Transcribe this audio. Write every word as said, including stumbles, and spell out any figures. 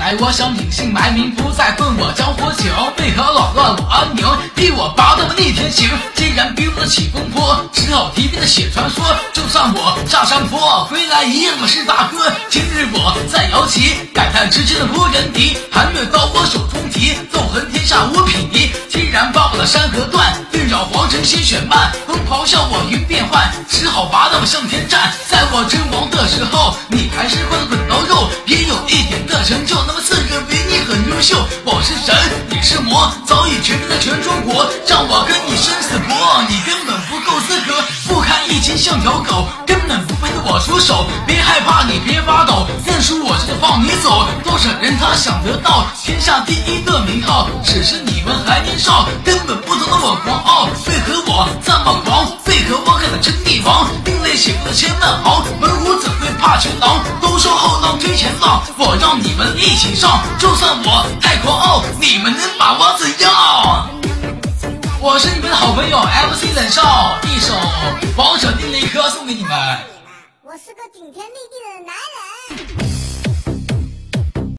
来，我想隐姓埋名，不再混我江湖情。为何扰乱我安宁，逼我拔刀逆天行？既然逼不得起风波，只好提笔的写传说。就算我下山坡，归来一样是大哥。今日我在摇旗，感叹之间的无人敌。寒月刀我手中提，纵横天下无匹敌。既然把我的山河断，欲扰皇城心血漫。风咆哮我云变幻，只好拔刀向天战。在我阵亡的时候，你还是块滚刀肉，也有一点的成就。那么自认为你很优秀，我是神，你是魔，早已决定了全中国，让我跟你生死搏。你根本不够资格，不堪一击像条狗，根本不配对我出手。别害怕，你别发抖，认输我就放你走。多少人他想得到天下第一的名号，只是你们还年少，根本不懂得我狂傲。为何我这么狂？为何我敢称帝王？另类写过的千万行，门户怎会怕全狼？都说后浪推前浪，我让你们一起上。就算我太狂傲，你们能把我怎样？我是你们的好朋友 M C 冷少，一首王者定雷歌送给你们。 我是个顶天立地的男人。